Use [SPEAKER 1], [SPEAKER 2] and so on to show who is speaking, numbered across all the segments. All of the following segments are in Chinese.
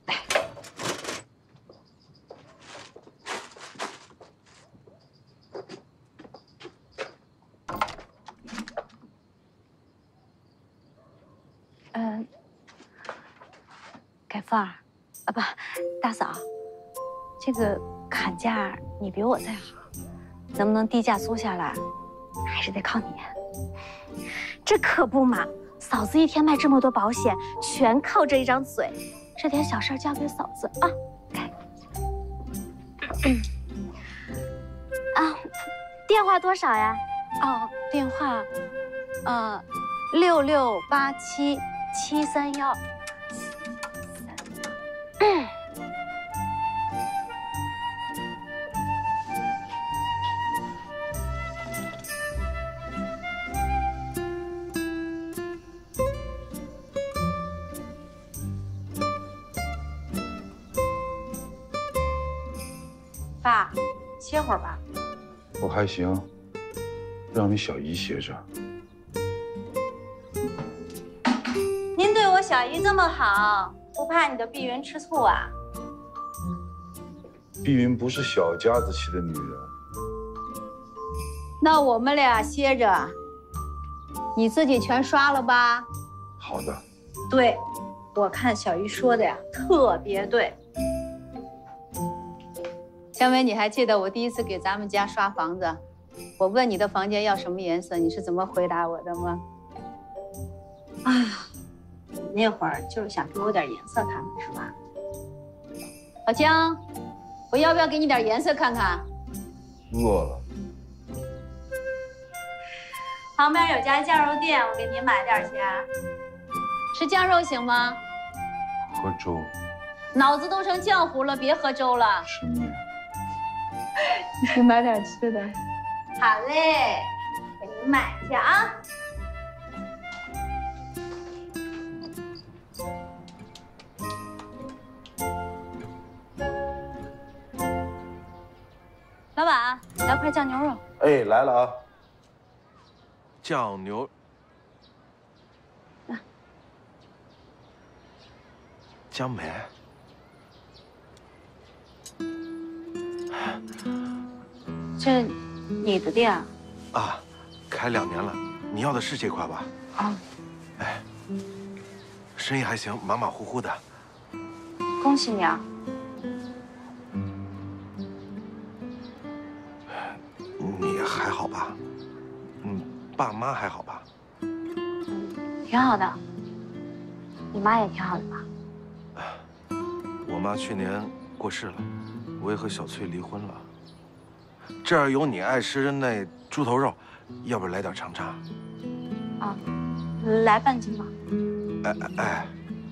[SPEAKER 1] 改凤儿，啊不，大嫂，这个砍价你比我再好，能不能低价租下来，还是得靠你。这可不嘛，嫂子一天卖这么多保险，全靠这一张嘴，这点小事交给嫂子啊。啊，电话多少呀？哦，电话，6687-731。爸，歇会儿吧。
[SPEAKER 2] 我还行，让你小姨歇着。
[SPEAKER 1] 您对我小姨这么好，不怕你的碧云吃醋啊？
[SPEAKER 2] 碧云不是小家子气的女人。
[SPEAKER 3] 那我们俩歇着，你自己全刷了吧？
[SPEAKER 2] 好的。
[SPEAKER 1] 对，我看小姨说的呀，特别对。
[SPEAKER 3] 江梅，你还记得我第一次给咱们家刷房子，我问你的房间要什么颜色，你是怎么回答我的吗？
[SPEAKER 1] 啊，你那会儿就是想给我点颜色看看，是吧？
[SPEAKER 3] 老姜，我要不要给你点颜色看看？
[SPEAKER 2] 饿了。
[SPEAKER 1] 旁边有家酱肉店，我给你买点去。
[SPEAKER 3] 吃酱肉行吗？
[SPEAKER 2] 喝粥。
[SPEAKER 3] 脑子都成浆糊了，别喝粥了。
[SPEAKER 2] 吃面。
[SPEAKER 3] 你去买点吃的。
[SPEAKER 1] 好嘞，给你买去啊。老板，来块酱牛肉。
[SPEAKER 2] 哎，来了啊。
[SPEAKER 4] 酱牛。江梅。
[SPEAKER 1] 这你的店啊？
[SPEAKER 4] 啊，开2年了。你要的是这块吧？
[SPEAKER 1] 啊。
[SPEAKER 4] 哎，生意还行，马马虎虎的。
[SPEAKER 1] 恭喜你啊！
[SPEAKER 4] 你还好吧？爸妈还好吧？
[SPEAKER 1] 挺好的。你妈也挺好的吧？
[SPEAKER 4] 我妈去年过世了，我也和小翠离婚了。这儿有你爱吃的那猪头肉，要不来点尝尝？
[SPEAKER 1] 啊，来半斤吧。
[SPEAKER 4] 哎。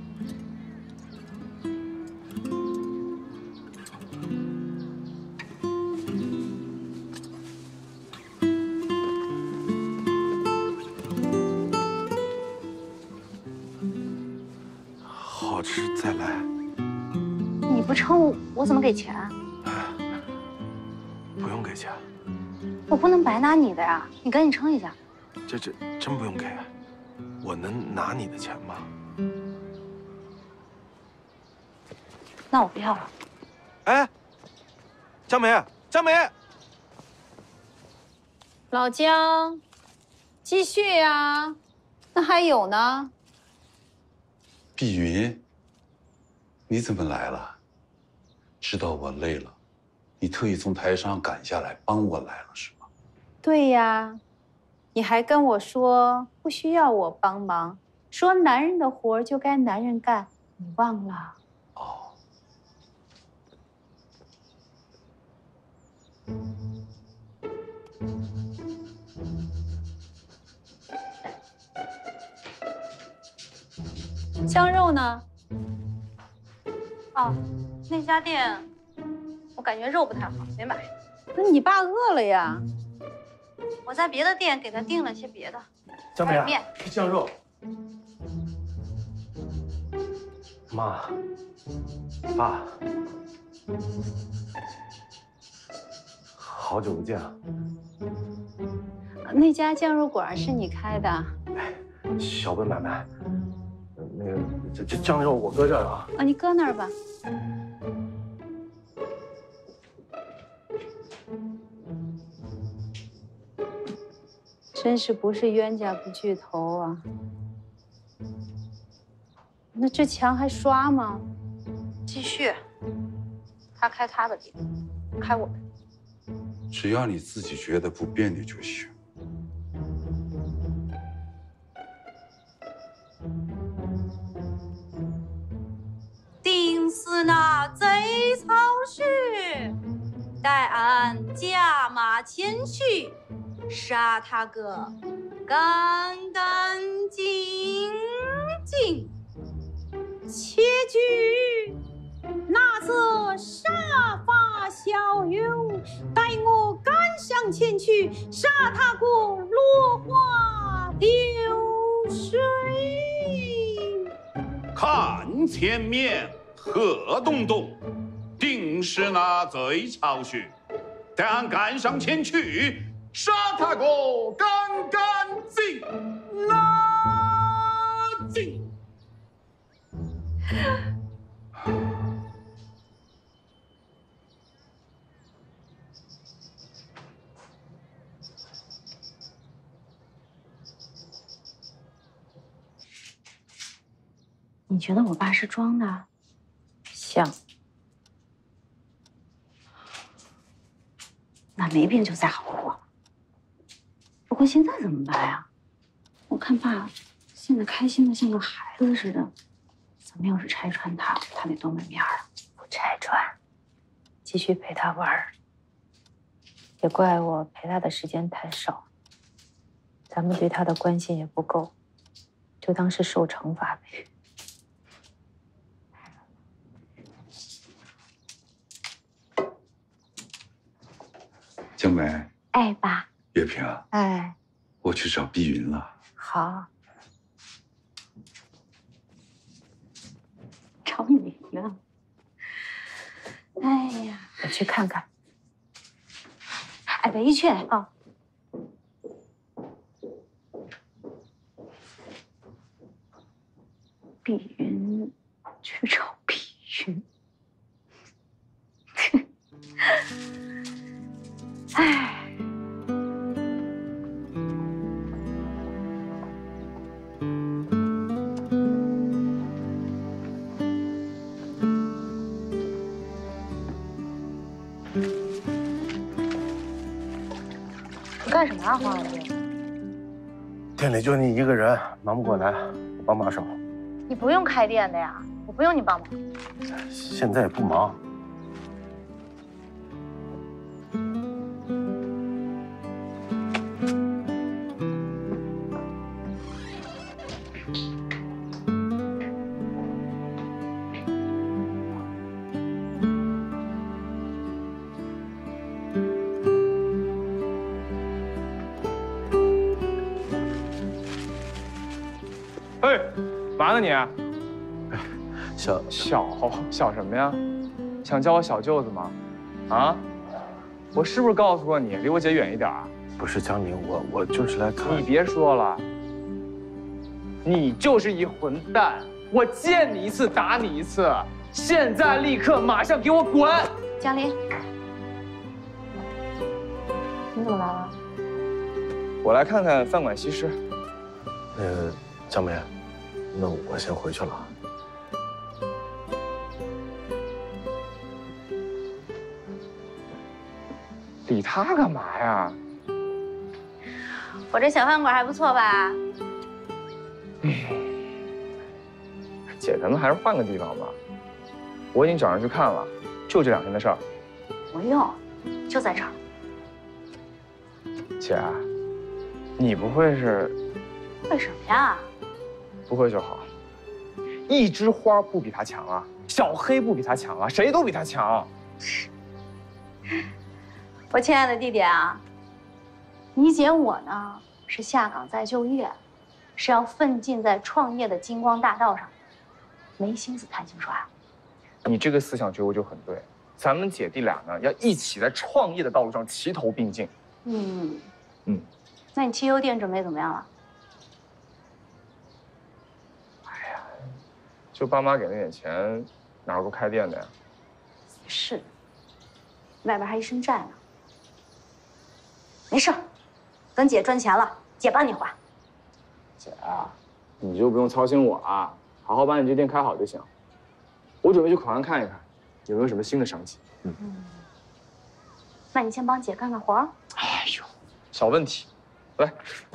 [SPEAKER 4] 好吃，再来。
[SPEAKER 1] 你不称我怎么给钱啊？
[SPEAKER 4] 不用给钱。
[SPEAKER 1] 我不能白拿你的呀，你赶紧称一下。
[SPEAKER 4] 这真不用给，我能拿你的钱吗？
[SPEAKER 1] 那我不要了。
[SPEAKER 4] 哎，江梅，江梅，
[SPEAKER 3] 老姜，继续呀，那还有呢。
[SPEAKER 2] 碧云，你怎么来了？知道我累了，你特意从台上赶下来帮我来了是吗？
[SPEAKER 3] 对呀，你还跟我说不需要我帮忙，说男人的活就该男人干，你忘了？
[SPEAKER 2] 哦。
[SPEAKER 3] 香肉呢？
[SPEAKER 1] 哦，那家店我感觉肉不太好，没买。
[SPEAKER 3] 那你爸饿了呀？
[SPEAKER 1] 我在别的店给他订了些别的。
[SPEAKER 4] 江梅啊，
[SPEAKER 1] 面
[SPEAKER 4] 吃酱肉。妈，爸，好久不见啊！
[SPEAKER 3] 那家酱肉馆是你开的？
[SPEAKER 4] 哎，小本买卖， 那个这酱肉我搁这儿啊。
[SPEAKER 3] 啊，你搁那儿吧。真是不是冤家不聚头啊！那这墙还刷吗？继续，他开他的地方，开我的。
[SPEAKER 2] 只要你自己觉得不别扭就行。
[SPEAKER 1] 定是那贼曹氏，待俺驾马前去，杀他个干干净净。
[SPEAKER 3] 且据那则杀伐骁勇，待我赶上前去，杀他个落花流水。
[SPEAKER 5] 看前面何东东，定是那贼曹氏，待俺赶上前去，杀他个干干净净。
[SPEAKER 1] 你觉得我爸是装的？
[SPEAKER 3] 像。
[SPEAKER 1] 那没病就再好活了。不过现在怎么办呀？我看爸现在开心的像个孩子似的，咱们要是拆穿他，他得多没面啊！
[SPEAKER 3] 不拆穿，继续陪他玩儿。也怪我陪他的时间太少，咱们对他的关心也不够，就当是受惩罚呗。
[SPEAKER 2] 江梅，
[SPEAKER 1] 哎，爸。
[SPEAKER 2] 月平，
[SPEAKER 3] 哎，
[SPEAKER 2] 我去找碧云了。
[SPEAKER 3] 好。
[SPEAKER 1] 找你呢。哎呀，
[SPEAKER 3] 我去看看。
[SPEAKER 1] 哎，别去啊！碧云，去找碧云。哎。
[SPEAKER 3] 干什么啊，黄老师？
[SPEAKER 4] 店里就你一个人，忙不过来，我帮把手。
[SPEAKER 3] 你不用开店的呀，我不用你帮忙。
[SPEAKER 4] 现在也不忙。
[SPEAKER 6] 哎，嘛呢你？
[SPEAKER 4] 小
[SPEAKER 6] 什么呀？想叫我小舅子吗？啊？我是不是告诉过你，离我姐远一点啊？
[SPEAKER 4] 不是江明，我就是来看。
[SPEAKER 6] 你别说了，你就是一混蛋！我见你一次打你一次，现在立刻马上给我滚！
[SPEAKER 3] 江林，你怎么来了？
[SPEAKER 6] 我来看看饭馆西施。
[SPEAKER 4] 江梅，那我先回去了。
[SPEAKER 6] 理他干嘛呀？
[SPEAKER 3] 我这小饭馆还不错吧？
[SPEAKER 6] 姐，咱们还是换个地方吧。我已经找人去看了，就这2天的事儿。
[SPEAKER 1] 不用，就在这儿。
[SPEAKER 6] 姐，你不会是？
[SPEAKER 1] 为什么呀？
[SPEAKER 6] 不会就好。一枝花不比他强啊，小黑不比他强啊，谁都比他强。
[SPEAKER 1] 我亲爱的弟弟啊，你姐我呢是下岗再就业，是要奋进在创业的金光大道上，没心思谈情说爱。
[SPEAKER 6] 你这个思想觉悟就很对，咱们姐弟俩呢要一起在创业的道路上齐头并进。
[SPEAKER 1] 那你汽油店准备怎么样了？
[SPEAKER 6] 就爸妈给那点钱，哪够开店的呀？
[SPEAKER 1] 是，外边还一身债呢。没事，等姐赚钱了，姐帮你还。
[SPEAKER 6] 姐啊，你就不用操心我啊，好好把你这店开好就行。我准备去口岸看一看，有没有什么新的商机。
[SPEAKER 1] 那你先帮姐干干活。
[SPEAKER 6] 哎呦，小问题，来。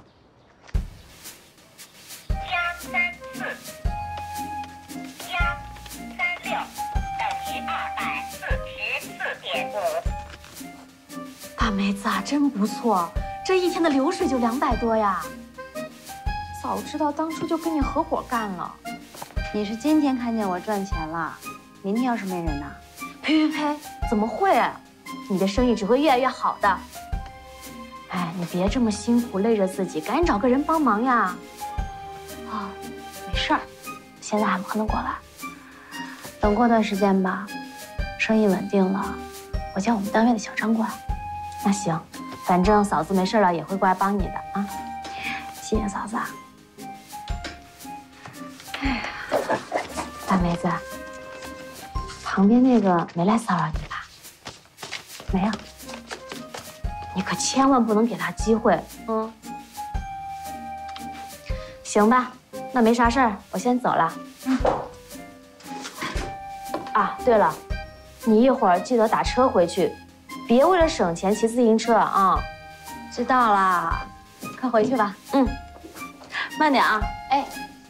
[SPEAKER 1] 大梅子啊，真不错，这一天的流水就200多呀。早知道当初就跟你合伙干了。你是今天看见我赚钱了，明天要是没人呢？呸呸呸，怎么会？你的生意只会越来越好的。哎，你别这么辛苦累着自己，赶紧找个人帮忙呀。啊，没事儿，现在还忙得过来。等过段时间吧，生意稳定了，我叫我们单位的小张过来。那行，反正嫂子没事了也会过来帮你的啊。谢谢嫂子啊。哎呀，大梅子，旁边那个没来骚扰你吧？没有。你可千万不能给他机会，行吧，那没啥事儿，我先走了。啊，对了，你一会儿记得打车回去，别为了省钱骑自行车啊。知道啦，快回去吧。慢点啊。哎。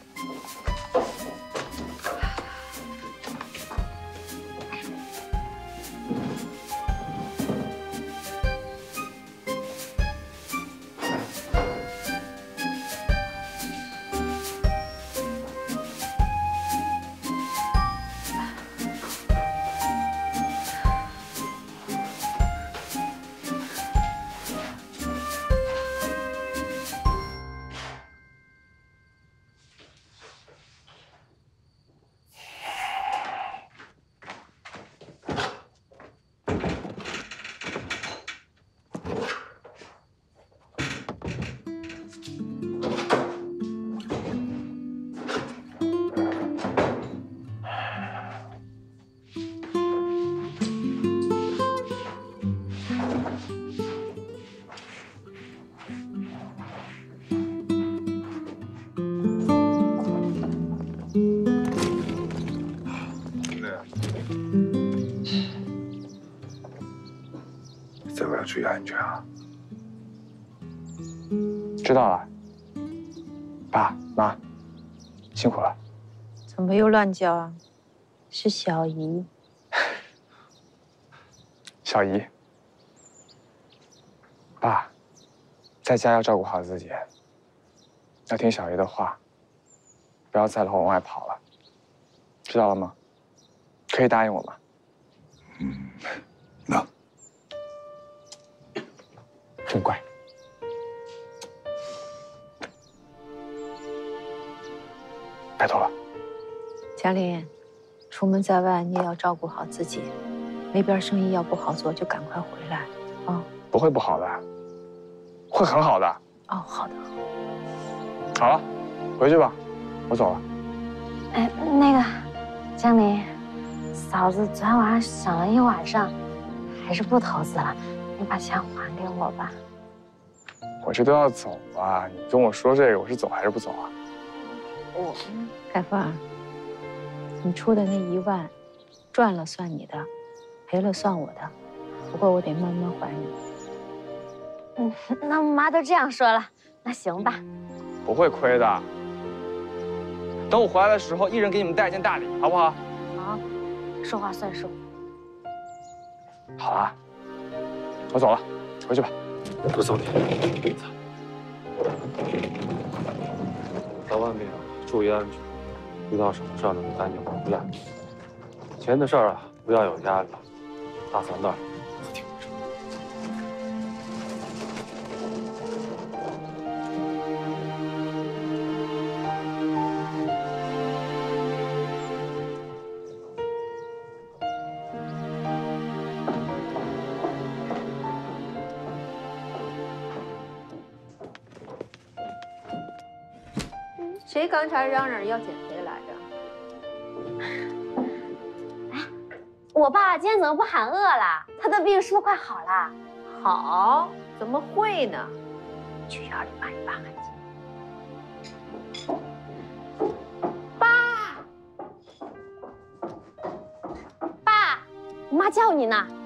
[SPEAKER 4] 这个要注意安全啊！
[SPEAKER 6] 知道了，爸妈，辛苦了。
[SPEAKER 3] 怎么又乱叫啊？是小姨。
[SPEAKER 6] 小姨，爸，在家要照顾好自己，要听小姨的话，不要再老往外跑了，知道了吗？可以答应我吗？
[SPEAKER 4] 能。
[SPEAKER 6] 真乖。拜托了。
[SPEAKER 3] 嘉玲，出门在外你也要照顾好自己，那边生意要不好做就赶快回来啊。
[SPEAKER 6] 不会不好的，会很好的。
[SPEAKER 3] 哦，好的。
[SPEAKER 6] 好了，回去吧，我走了。
[SPEAKER 1] 哎，那个，江林，嫂子昨天晚上想了一晚上，还是不投资了，你把钱还给我吧。
[SPEAKER 6] 我这都要走了，你跟我说这个，我是走还是不走啊？
[SPEAKER 3] 凯凤，你出的那1万，赚了算你的，赔了算我的，不过我得慢慢还你。
[SPEAKER 1] 那妈都这样说了，那行吧。
[SPEAKER 6] 不会亏的。等我回来的时候，一人给你们带一件大礼，好不好？
[SPEAKER 1] 好，说话算数。
[SPEAKER 6] 好啊，我走了，回去吧。
[SPEAKER 4] 多走点。在外面注意安全，遇到什么事儿呢，赶紧回来。钱的事儿啊，不要有压力，大嫂那儿我挺着。
[SPEAKER 3] 谁刚才嚷嚷要减肥来着？
[SPEAKER 1] 我爸今天怎么不喊饿了？他的病是不是快好了？
[SPEAKER 3] 好，怎么会呢？
[SPEAKER 1] 去院里把你爸喊进。爸，我妈叫你呢。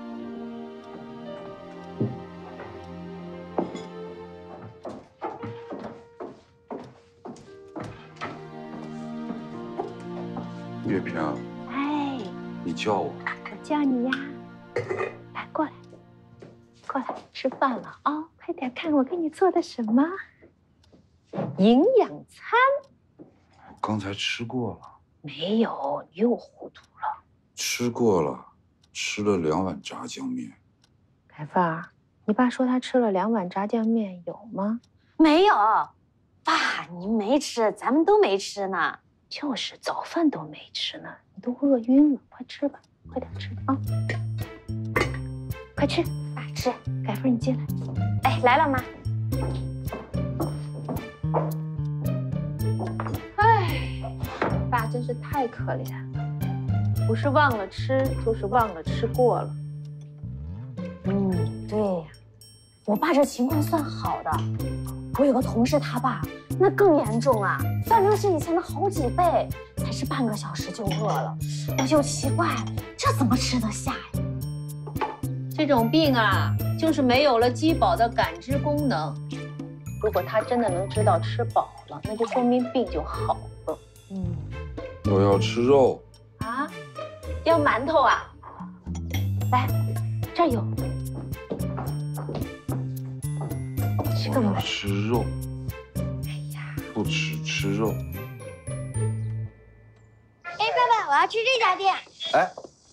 [SPEAKER 2] 月平，
[SPEAKER 1] 哎，
[SPEAKER 2] 你叫我？
[SPEAKER 1] 我叫你呀。来，过来，过来，吃饭了啊！快点看我给你做的什么营养餐。
[SPEAKER 2] 刚才吃过了。
[SPEAKER 1] 没有，你又糊涂了。
[SPEAKER 2] 吃过了，吃了2碗炸酱面。
[SPEAKER 3] 凯范儿，你爸说他吃了2碗炸酱面，有吗？
[SPEAKER 1] 没有，爸，你没吃，咱们都没吃呢。就是早饭都没吃呢，你都饿晕了，快吃吧，快点吃啊！快吃，爸吃。凯芬，你进来。哎，来了，妈。
[SPEAKER 3] 哎，爸真是太可怜了，不是忘了吃，就是忘了吃过了。
[SPEAKER 1] 对呀，我爸这情况算好的，我有个同事他爸那更严重啊，反正是以前的好几倍，才吃半个小时就饿了。我就奇怪，这怎么吃得下呀？
[SPEAKER 3] 这种病啊，就是没有了饥饱的感知功能。如果他真的能知道吃饱了，那就说明病就好了。
[SPEAKER 2] 我要吃肉。
[SPEAKER 3] 啊，要馒头啊？
[SPEAKER 1] 来，这儿有。吃个
[SPEAKER 2] 我要
[SPEAKER 1] 馒。
[SPEAKER 2] 吃肉。
[SPEAKER 1] 哎呀，
[SPEAKER 2] 不吃肉。
[SPEAKER 7] 哎，爸爸，我要吃这家店。
[SPEAKER 4] 哎，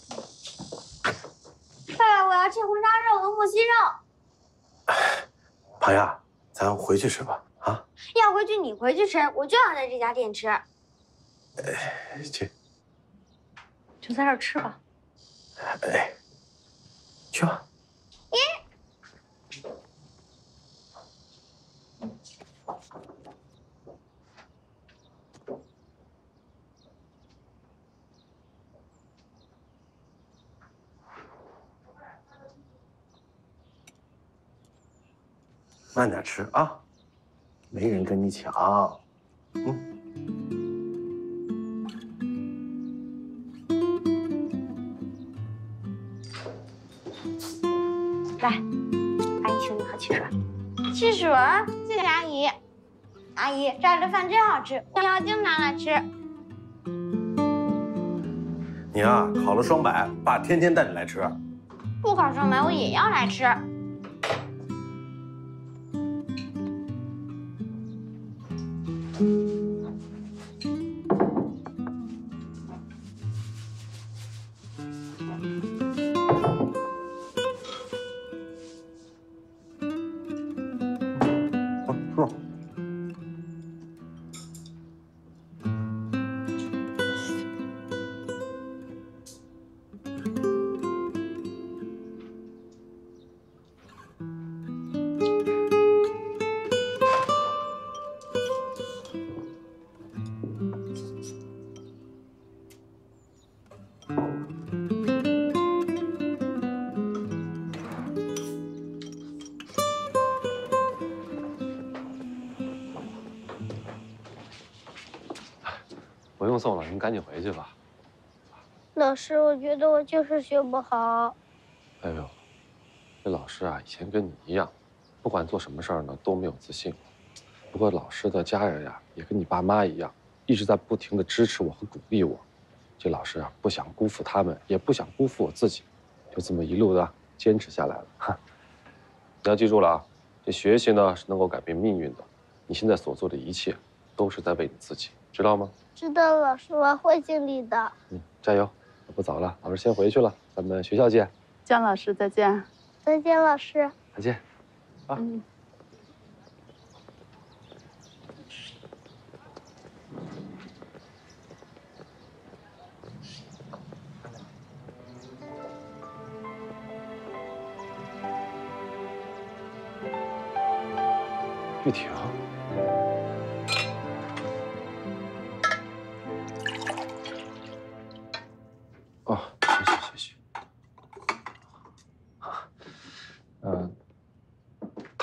[SPEAKER 7] 爸爸，我要吃红烧肉和木须肉。
[SPEAKER 4] 庞亚，咱回去吃吧。啊，
[SPEAKER 7] 要回去你回去吃，我就要在这家店吃。
[SPEAKER 4] 去，
[SPEAKER 1] 就在这儿吃吧。
[SPEAKER 4] 哎，去吧。慢点吃啊，没人跟你抢。
[SPEAKER 1] 来，阿姨请你喝汽水。
[SPEAKER 7] 汽水，谢谢阿姨。阿姨，这儿的饭真好吃，我以后经常来吃。
[SPEAKER 4] 你啊，考了双百，爸天天带你来吃。
[SPEAKER 7] 不考双百，我也要来吃。
[SPEAKER 4] 是。
[SPEAKER 8] 不用送了，您赶紧回去吧。
[SPEAKER 7] 老师，我觉得我就是学不好。
[SPEAKER 8] 哎呦，这老师啊，以前跟你一样，不管做什么事儿呢，都没有自信。不过老师的家人呀，也跟你爸妈一样，一直在不停地支持我和鼓励我。这老师啊，不想辜负他们，也不想辜负我自己，就这么一路的坚持下来了。哈，你要记住了啊，这学习呢是能够改变命运的。你现在所做的一切，都是在为你自己，知道吗？
[SPEAKER 7] 知道，老师，我会尽力的。
[SPEAKER 8] 加油！不早了，老师先回去了，咱们学校见。
[SPEAKER 9] 姜老师，再见。
[SPEAKER 7] 再见，老师。
[SPEAKER 8] 再见。啊。玉婷。哦，谢谢谢谢。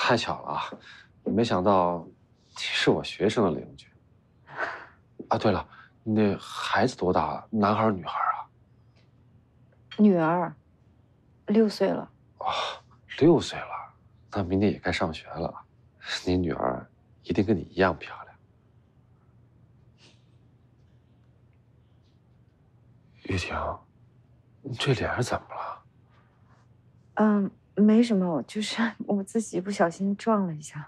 [SPEAKER 8] 太巧了啊！没想到你是我学生的邻居。啊，对了，你那孩子多大了？男孩儿女孩儿啊？
[SPEAKER 1] 女儿，6岁了。
[SPEAKER 8] 啊，6岁了，那明年也该上学了。你女儿一定跟你一样漂亮。玉婷，你这脸是怎么了？
[SPEAKER 1] 没什么，就是我自己不小心撞了一下。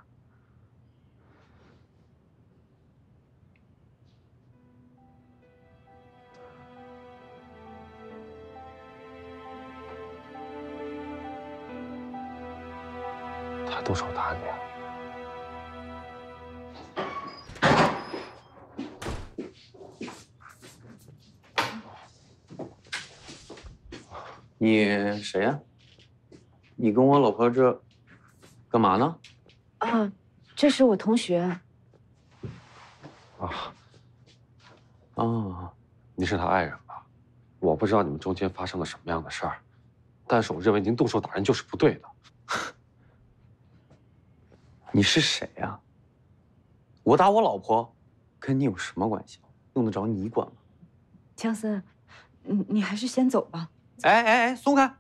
[SPEAKER 8] 他动手打你啊？
[SPEAKER 9] 你谁呀？你跟我老婆这干嘛呢？
[SPEAKER 1] 这是我同学。
[SPEAKER 8] 你是他爱人吧？我不知道你们中间发生了什么样的事儿，但是我认为您动手打人就是不对的。
[SPEAKER 9] 你是谁呀？我打我老婆，跟你有什么关系？用得着你管吗？
[SPEAKER 1] 江森，你还是先走吧。
[SPEAKER 9] 哎，松开！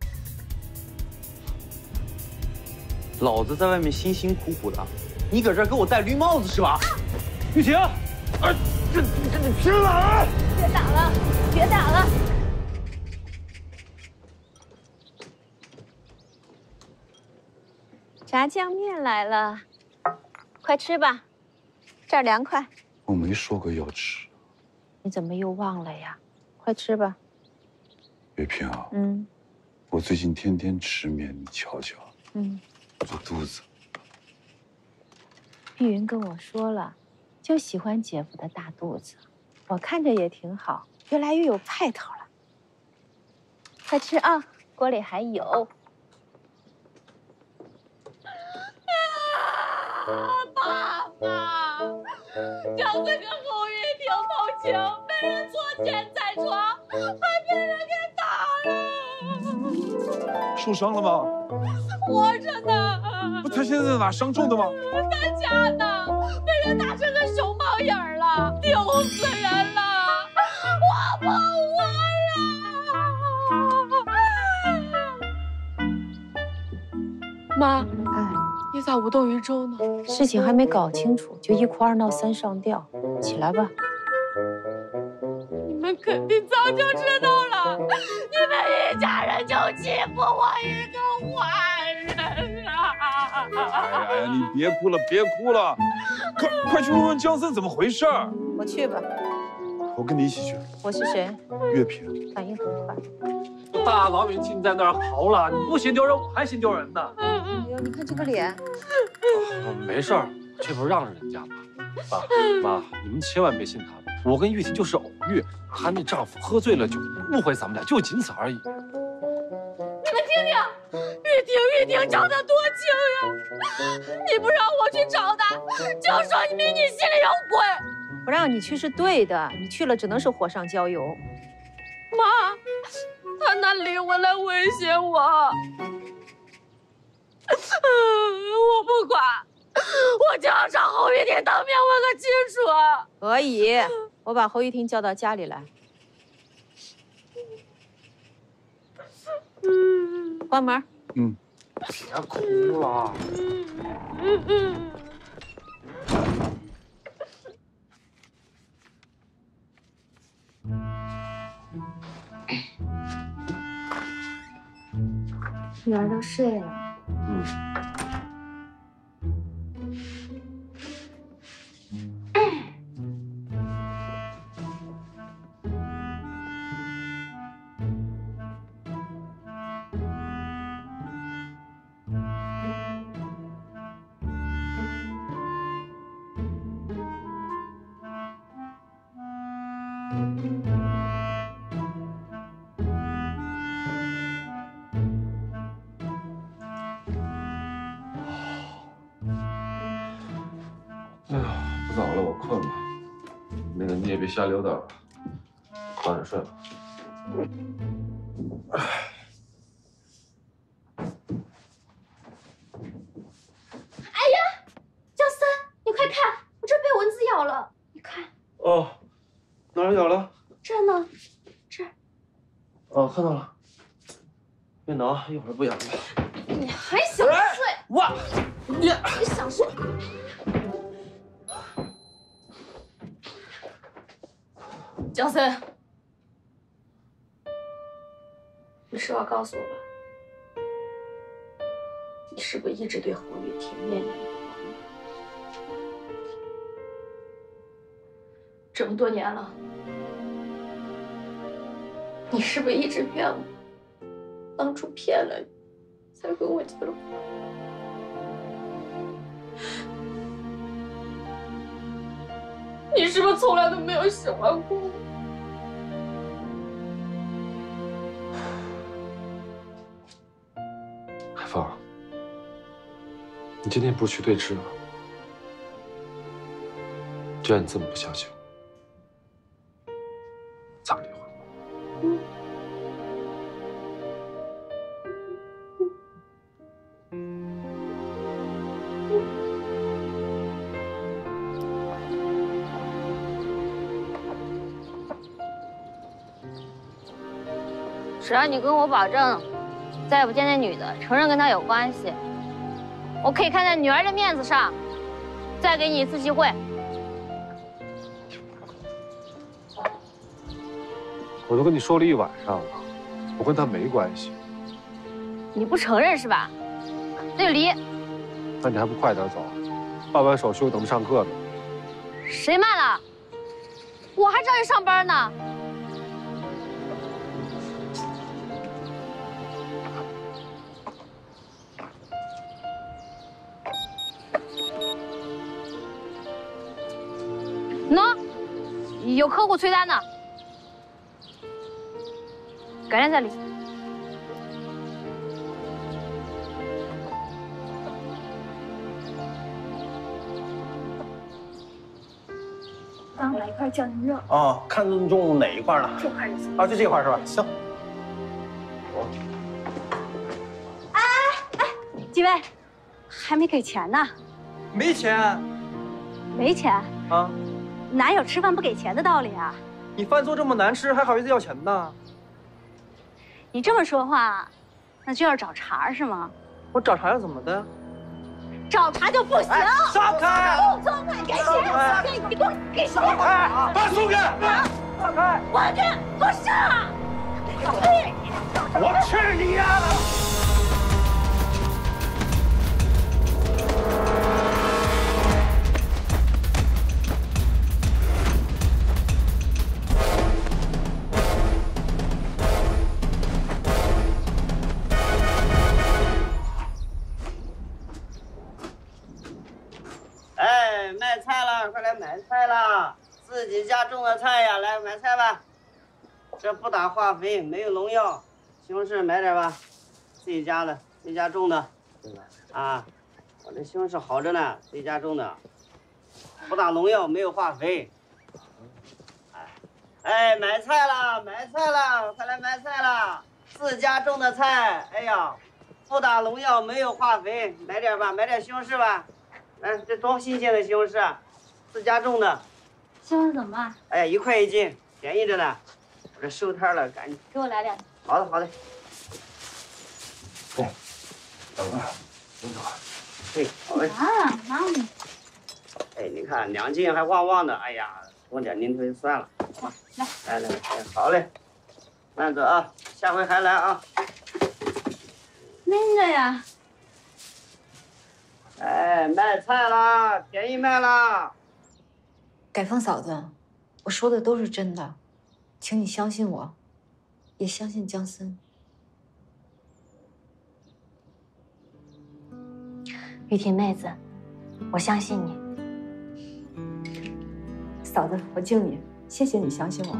[SPEAKER 9] 老子在外面辛辛苦苦的，你搁这儿给我戴绿帽子是吧？玉婷，这你去哪儿？
[SPEAKER 1] 别打了，别打了！炸酱面来了，快吃吧，这儿凉快。
[SPEAKER 2] 我没说过要吃。
[SPEAKER 1] 你怎么又忘了呀？快吃吧。
[SPEAKER 2] 月平啊，我最近天天吃面，你瞧瞧，这肚子。
[SPEAKER 1] 碧云跟我说了，就喜欢姐夫的大肚子，我看着也挺好，越来越有派头了。快吃啊，锅里还有。
[SPEAKER 10] 爸爸，江森跟侯玉婷偷情，被人捉奸在床，还被人给打了。
[SPEAKER 11] 受伤了吗？
[SPEAKER 10] 活着呢。
[SPEAKER 11] 不，他现在在哪？伤重的吗？
[SPEAKER 10] 在家呢，被人打成个熊猫眼了，丢死人了！我不活了！妈，你咋无动于衷呢？
[SPEAKER 1] 事情还没搞清楚，就一哭二闹三上吊，起来吧。
[SPEAKER 10] 你们肯定早就知道了，你们一家人就欺负我一个坏人啊！
[SPEAKER 11] 哎呀，你别哭了，别哭了，快去问问江森怎么回事儿。
[SPEAKER 1] 我去吧。
[SPEAKER 11] 我跟你一起去。
[SPEAKER 1] 我是谁？
[SPEAKER 11] 月平。
[SPEAKER 1] 反应很快。
[SPEAKER 12] 大老远进在那儿嚎了，你不嫌丢人，我还嫌丢人呢。
[SPEAKER 1] 哎呦，你看这个脸。
[SPEAKER 8] 没事儿，这不是让着人家吗？爸妈，你们千万别信他的。我跟玉婷就是偶遇，她那丈夫喝醉了酒，误会咱们俩，就仅此而已。
[SPEAKER 10] 你们听听，玉婷找他多情呀！你不让我去找他，就说明你心里有鬼。
[SPEAKER 1] 不让你去是对的，你去了只能是火上浇油。
[SPEAKER 10] 妈，他拿离婚来威胁我，我不管，我就要找侯玉婷当面问个清楚。
[SPEAKER 1] 可以，我把侯玉婷叫到家里来。关门。
[SPEAKER 8] 别哭了。
[SPEAKER 1] 女儿都睡了。
[SPEAKER 8] 哎呀，不早了，我困了。那个你也别瞎溜达了，早点睡吧。 哪儿有了？
[SPEAKER 10] 这儿呢，这儿。
[SPEAKER 8] 哦，看到了。别挠，一会儿不痒了。
[SPEAKER 10] 你还想睡？
[SPEAKER 8] 哇！
[SPEAKER 10] 你想睡？江森，你实话告诉我吧，你是不是一直对侯玉婷念念不忘？这么多年了，你是不是一直怨我？当初骗了你，才跟我结了婚。你是不是从来都没有喜欢过我？
[SPEAKER 8] 海峰，你今天不是去对峙了？既然你这么不相信我，咱们离婚吧。
[SPEAKER 1] 只要你跟我保证，再也不见那女的，承认跟她有关系，我可以看在女儿的面子上，再给你一次机会。
[SPEAKER 8] 我都跟你说了一晚上了，我跟他没关系。
[SPEAKER 1] 你不承认是吧？那就离。
[SPEAKER 8] 那你还不快点走？办完手续我等着上课呢。
[SPEAKER 1] 谁慢了？我还照样上班呢。喏，有客户催单呢，改天再理。
[SPEAKER 10] 刚来一块酱牛肉。
[SPEAKER 9] 哦，看中哪一块了？
[SPEAKER 10] 这块就行。
[SPEAKER 9] 啊，就这块是吧？行。
[SPEAKER 1] 几位，还没给钱呢。
[SPEAKER 9] 没钱。
[SPEAKER 1] 没钱？
[SPEAKER 9] 啊？
[SPEAKER 1] 哪有吃饭不给钱的道理啊？
[SPEAKER 9] 你饭做这么难吃，还好意思要钱呢？
[SPEAKER 1] 你这么说话，那就要找茬是吗？
[SPEAKER 9] 我找茬又怎么的？
[SPEAKER 1] 找茬就不行！
[SPEAKER 9] 撒开！
[SPEAKER 1] 松开！给钱！你给我给钱！
[SPEAKER 9] 撒开！把松开！撒开！
[SPEAKER 1] 我去！给我上！
[SPEAKER 9] 我去你丫的！
[SPEAKER 13] 哎，卖菜了，快来买菜啦！自己家种的菜呀，来买菜吧。这不打化肥，没有农药，西红柿买点吧，自己家的，自己家种的。啊，我这西红柿好着呢，自己家种的，不打农药，没有化肥。哎，买菜了，买菜了，快来买菜啦！自家种的菜，哎呀，不打农药，没有化肥，买点吧，买点西红柿吧。来，这多新鲜的西红柿啊，自家种的。
[SPEAKER 1] 西红柿怎么办？
[SPEAKER 13] 哎呀，1块1斤，便宜着呢。我这收摊了，赶紧
[SPEAKER 1] 给我来2斤。
[SPEAKER 13] 好的，好的。
[SPEAKER 8] 对，等会儿，等会儿。
[SPEAKER 13] 对，好嘞。
[SPEAKER 1] 啊，妈咪。
[SPEAKER 13] 哎，你看2斤还旺旺的，哎呀，多点您就算了。来，来，好嘞，慢走啊，下回还来啊。
[SPEAKER 1] 拎着呀。
[SPEAKER 13] 哎，卖菜啦，便宜卖啦。
[SPEAKER 14] 改凤嫂子，我说的都是真的，请你相信我，也相信江森。
[SPEAKER 1] 玉婷妹子，我相信你。
[SPEAKER 14] 嫂子，我敬你，谢谢你相信我。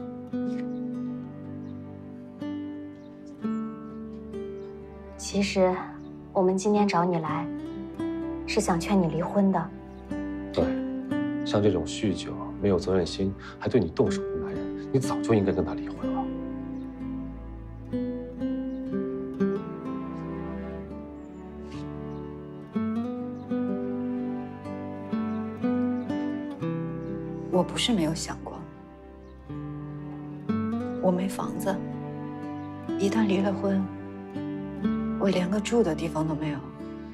[SPEAKER 1] 其实，我们今天找你来，是想劝你离婚的。
[SPEAKER 8] 对，像这种酗酒、没有责任心，还对你动手的男人，你早就应该跟他离婚了。
[SPEAKER 14] 我不是没有想过， 我没房子，一旦离了婚，我连个住的地方都没有。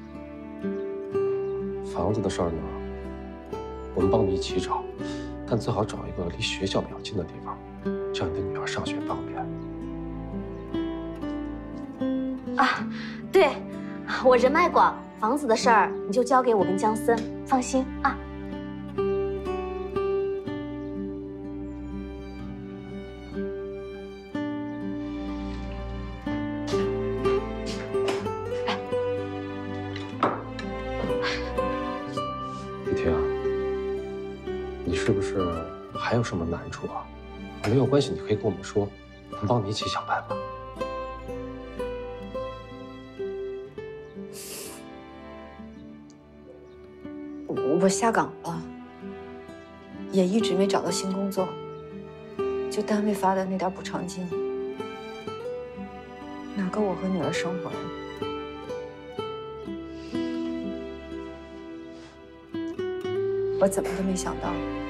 [SPEAKER 8] 房子的事儿呢，我们帮你一起找，但最好找一个离学校比较近的地方，这样你的女儿上学方便。
[SPEAKER 15] 啊，对，我人脉广，房子的事儿你就交给我跟江森，放心啊。
[SPEAKER 8] 雨婷，你是不是还有什么难处啊？没有关系，你可以跟我们说，我们帮你一起想办法。
[SPEAKER 14] 我下岗了，也一直没找到新工作，就单位发的那点补偿金，哪够我和女儿生活呀？我怎么都没想到，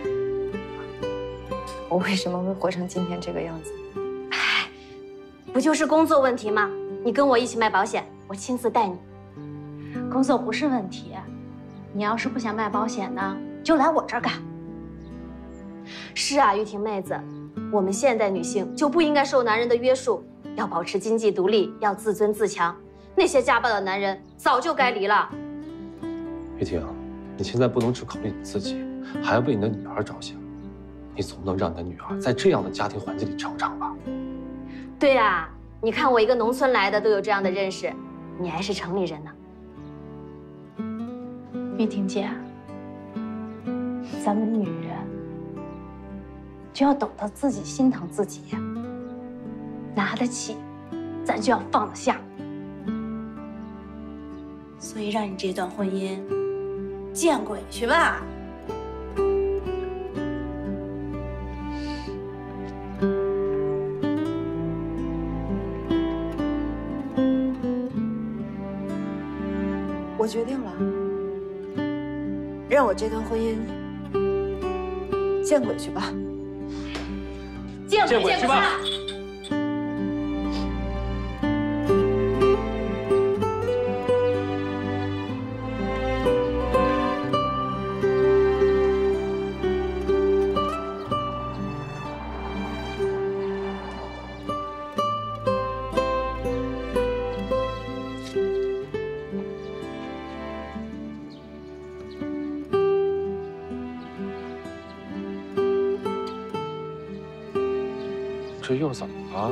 [SPEAKER 14] 我为什么会活成今天这个样子？
[SPEAKER 15] 哎，不就是工作问题吗？你跟我一起卖保险，我亲自带你。
[SPEAKER 1] 工作不是问题，你要是不想卖保险呢，就来我这儿干。
[SPEAKER 15] 是啊，玉婷妹子，我们现代女性就不应该受男人的约束，要保持经济独立，要自尊自强。那些家暴的男人早就该离了。
[SPEAKER 8] 玉婷，你现在不能只考虑你自己，还要为你的女儿着想。你总不能让你的女儿在这样的家庭环境里成长吧？
[SPEAKER 15] 对啊，你看我一个农村来的都有这样的认识，你还是城里人呢。
[SPEAKER 1] 玉婷姐，咱们女人就要懂得自己心疼自己，拿得起，咱就要放得下。所以让你这段婚姻见鬼去吧！
[SPEAKER 14] 我决定了，让我这段婚姻见鬼去吧！
[SPEAKER 15] 见鬼去吧！
[SPEAKER 8] 这又怎么了？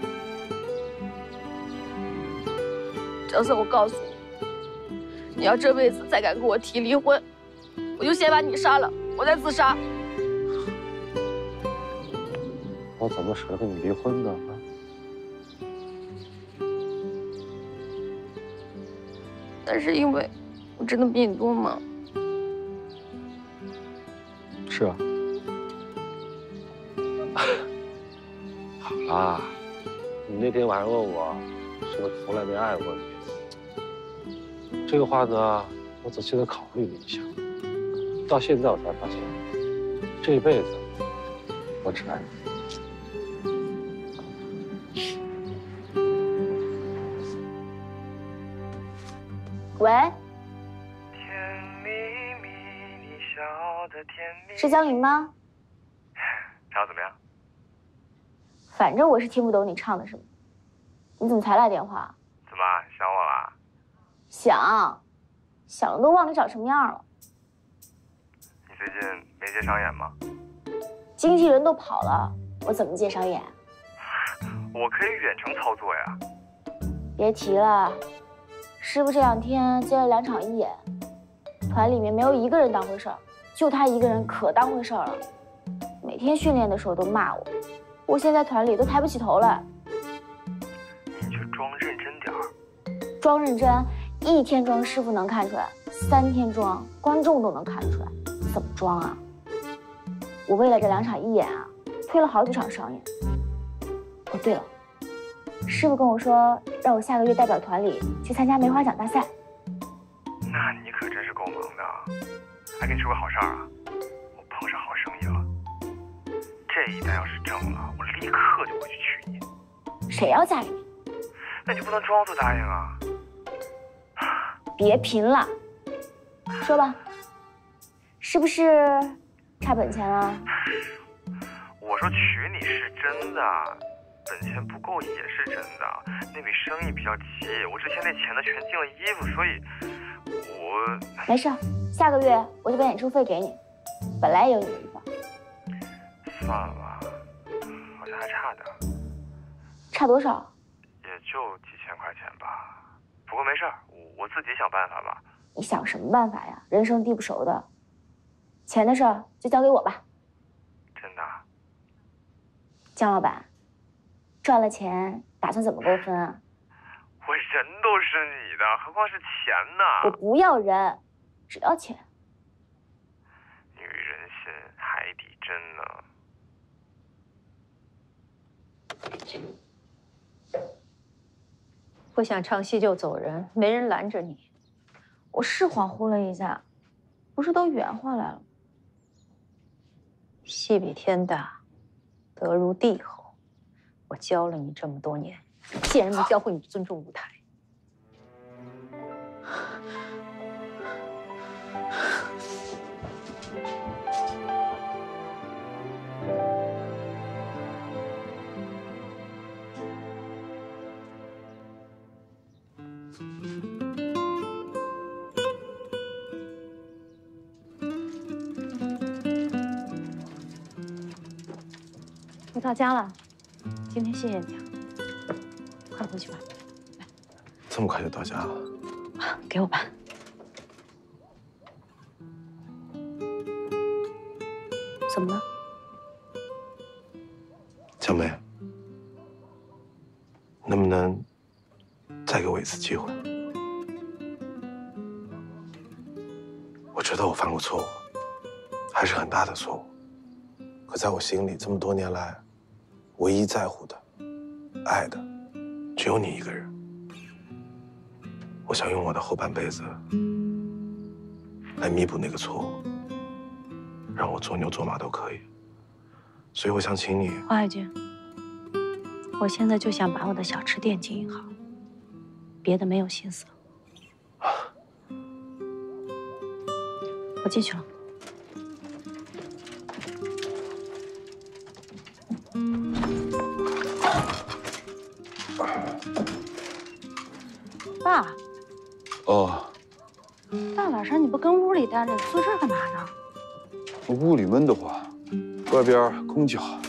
[SPEAKER 10] 江森，我告诉你，你要这辈子再敢跟我提离婚，我就先把你杀了，我再自杀。
[SPEAKER 8] 我怎么舍得跟你离婚呢？
[SPEAKER 10] 但是因为我真的比你多吗？
[SPEAKER 8] 是啊。好啦，你那天晚上问我，是不是从来没爱过你？这个话呢，我仔细的考虑了一下，到现在我才发现，这一辈子我只爱你。
[SPEAKER 15] 喂，是江林吗？
[SPEAKER 6] 唱得怎么样？
[SPEAKER 15] 反正我是听不懂你唱的什么。你怎么才来电话？
[SPEAKER 6] 怎么想我了？
[SPEAKER 15] 想了都忘你长什么样了。
[SPEAKER 6] 你最近没接商演吗？
[SPEAKER 15] 经纪人都跑了，我怎么接商演？
[SPEAKER 6] 我可以远程操作呀。
[SPEAKER 15] 别提了，师傅这2天接了2场义演，团里面没有一个人当回事儿，就他一个人可当回事儿了。每天训练的时候都骂我，我现在团里都抬不起头来。
[SPEAKER 6] 你就装认真点儿。
[SPEAKER 15] 装认真，1天装师傅能看出来，3天装观众都能看出来，怎么装啊？我为了这2场义演啊，推了好几场商演。哦，对了，师傅跟我说让我下个月代表团里去参加梅花奖大赛。
[SPEAKER 6] 那你可真是够忙的。还跟你说个好事儿啊，我碰上好生意了。这一单要是挣了，我立刻就回去
[SPEAKER 15] 谁要嫁给你？
[SPEAKER 4] 那你不能装作答应啊！
[SPEAKER 15] 别贫了，说吧，是不是差本钱了？
[SPEAKER 4] 我说娶你是真的，本钱不够也是真的。那笔生意比较急，我之前那钱呢全进了衣服，所以我
[SPEAKER 15] 没事，下个月我就把演出费给你，本来也有你的一份。
[SPEAKER 4] 算了吧，好像还差点。
[SPEAKER 15] 差多少？
[SPEAKER 4] 也就几千块钱吧。不过没事，我自己想办法吧。
[SPEAKER 15] 你想什么办法呀？人生地不熟的，钱的事儿就交给我吧。
[SPEAKER 4] 真的？
[SPEAKER 15] 姜老板，赚了钱打算怎么给我分啊？
[SPEAKER 4] 我人都是你的，何况是钱呢？
[SPEAKER 15] 我不要人，只要钱。
[SPEAKER 4] 女人心，海底针呢？
[SPEAKER 3] 不想唱戏就走人，没人拦着你。
[SPEAKER 15] 我是恍惚了一下，不是都圆回来了？
[SPEAKER 3] 戏比天大，德如地厚。我教了你这么多年，竟然没教会你尊重舞台。
[SPEAKER 1] 我到家了，今天谢谢你啊，快回去吧。
[SPEAKER 4] 这么快就到家了？
[SPEAKER 1] 给我吧。怎么了？
[SPEAKER 4] 江梅，能不能再给我一次机会？我知道我犯过错误，还是很大的错误。可在我心里，这么多年来，唯一在乎的、爱的，只有你一个人。我想用我的后半辈子来弥补那个错误，让我做牛做马都可以。所以我想请你，
[SPEAKER 1] 黄海军，我现在就想把我的小吃店经营好，别的没有心思了。我进去了。爸。
[SPEAKER 2] 哦。
[SPEAKER 1] 大晚上你不跟屋里待着，坐这儿干嘛呢？
[SPEAKER 2] 屋里闷得慌，外边空气好。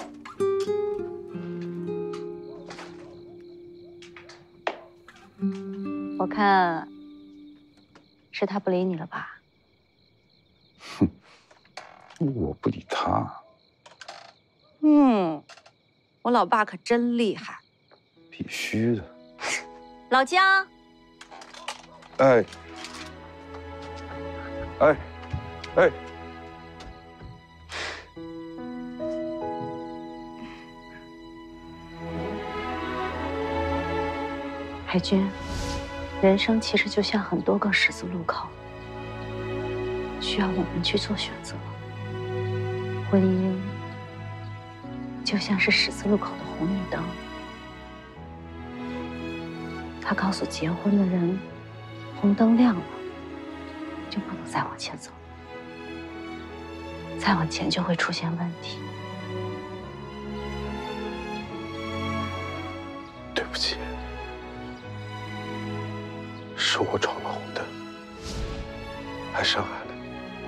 [SPEAKER 1] 我看是他不理你了吧？
[SPEAKER 2] 哼，我不理他。
[SPEAKER 1] 我老爸可真厉害。
[SPEAKER 2] 必须的。
[SPEAKER 1] 老姜。
[SPEAKER 2] 哎。哎。哎。
[SPEAKER 1] 海军，人生其实就像很多个十字路口，需要我们去做选择。婚姻就像是十字路口的红绿灯，它告诉结婚的人，红灯亮了，就不能再往前走，再往前就会出现问题。
[SPEAKER 4] 对不起。是我闯了红灯，还伤害了你。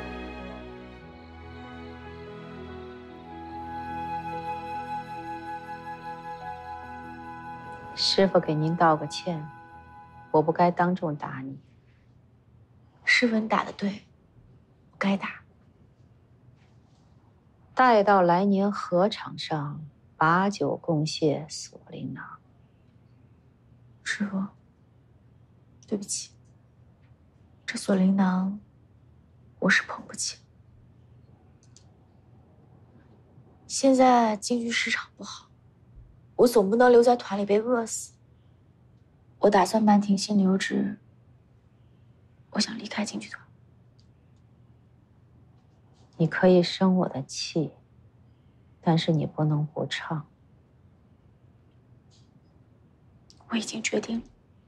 [SPEAKER 3] 师傅给您道个歉，我不该当众打你。
[SPEAKER 15] 师傅，你打得对，我该打。
[SPEAKER 3] 待到来年禾场上，把酒共谢锁麟囊。
[SPEAKER 15] 师傅。对不起，这锁麟囊我是捧不起。现在京剧市场不好，我总不能留在团里被饿死。我打算慢停薪留职，我想离开京剧团。
[SPEAKER 3] 你可以生我的气，但是你不能不唱。
[SPEAKER 10] 我已经决定了。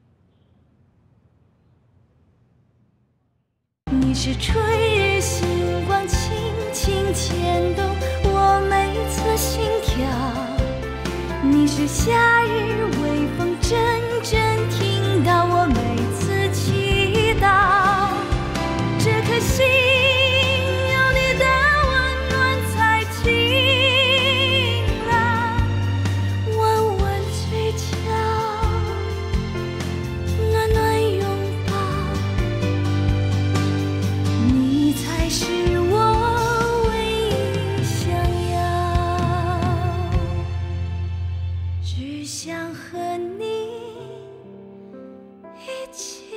[SPEAKER 16] 你是春日星光轻轻牵动我每次心跳，你是夏日微风阵阵听到我每次祈祷。这颗心有你的温暖才晴朗，弯弯嘴角，暖暖拥抱，你才是我唯一想要，只想和你一起。